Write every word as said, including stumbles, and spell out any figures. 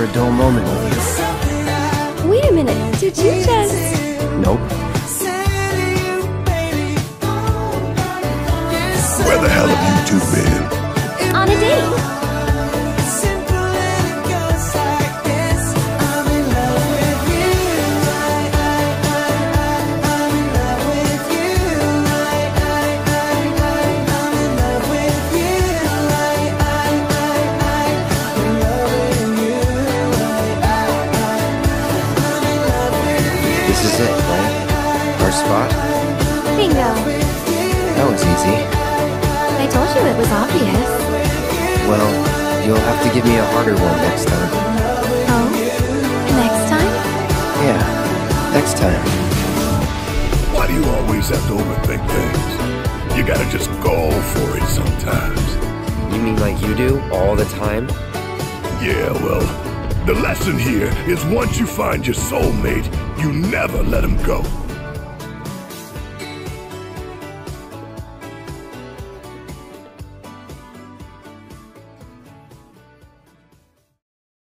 a dull moment with you. Wait a minute, did you just... Nope. Where the hell have you two been? On a date? This is it, right? Our spot? Bingo. That was easy. I told you it was obvious. Well, you'll have to give me a harder one next time. Oh? Next time? Yeah, next time. Why do you always have to overthink things? You gotta just go for it sometimes. You mean like you do, all the time? Yeah, well, the lesson here is once you find your soulmate, you never let him go.